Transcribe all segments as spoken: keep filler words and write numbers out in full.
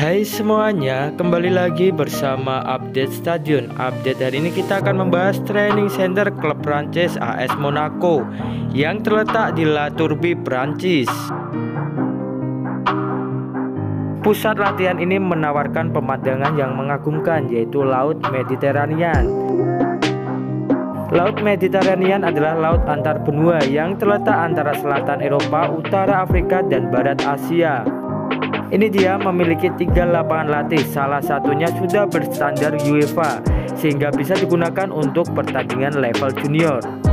Hai semuanya, kembali lagi bersama Update Stadion. Update hari ini kita akan membahas training center klub Prancis A S Monaco yang terletak di La Turbie, Prancis. Pusat latihan ini menawarkan pemandangan yang mengagumkan, yaitu Laut Mediterania. Laut Mediterania adalah laut antar benua yang terletak antara selatan Eropa, utara Afrika, dan barat Asia. Ini dia memiliki tiga lapangan latih, salah satunya sudah berstandar UEFA sehingga bisa digunakan untuk pertandingan level junior.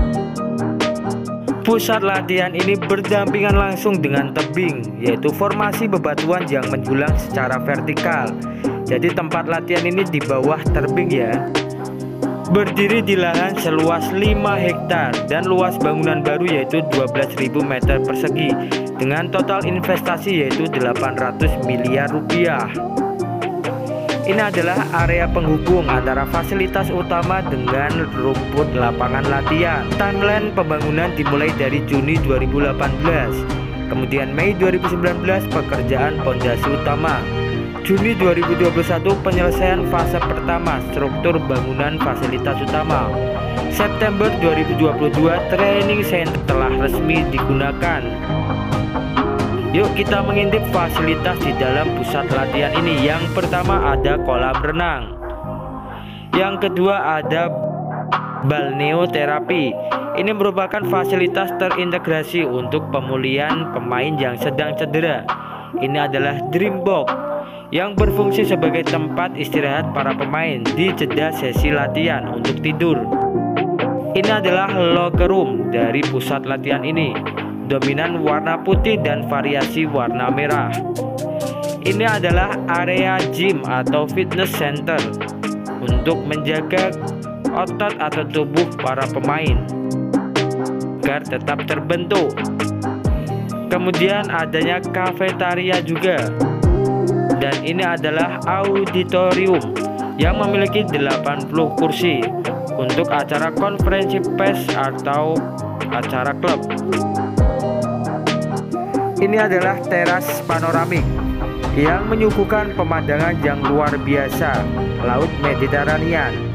Pusat latihan ini berdampingan langsung dengan tebing, yaitu formasi bebatuan yang menjulang secara vertikal. Jadi tempat latihan ini di bawah tebing ya. Berdiri di lahan seluas lima hektar dan luas bangunan baru yaitu dua belas ribu meter persegi dengan total investasi yaitu delapan ratus miliar rupiah. Ini adalah area penghubung antara fasilitas utama dengan rumput lapangan latihan. Timeline pembangunan dimulai dari Juni dua ribu delapan belas, kemudian Mei dua ribu sembilan belas pekerjaan pondasi utama, Juni dua ribu dua puluh satu penyelesaian fase pertama struktur bangunan fasilitas utama, September dua ribu dua puluh dua training center telah resmi digunakan. Yuk kita mengintip fasilitas di dalam pusat latihan ini. Yang pertama ada kolam renang, yang kedua ada balneoterapi. Ini merupakan fasilitas terintegrasi untuk pemulihan pemain yang sedang cedera. Ini adalah Dream Box yang berfungsi sebagai tempat istirahat para pemain di jeda sesi latihan untuk tidur. Ini adalah locker room dari pusat latihan ini, dominan warna putih dan variasi warna merah. Ini adalah area gym atau fitness center untuk menjaga otot atau tubuh para pemain agar tetap terbentuk. Kemudian adanya kafetaria juga. Dan ini adalah auditorium yang memiliki delapan puluh kursi untuk acara konferensi pers atau acara klub. Ini adalah teras panoramik yang menyuguhkan pemandangan yang luar biasa, Laut Mediterania.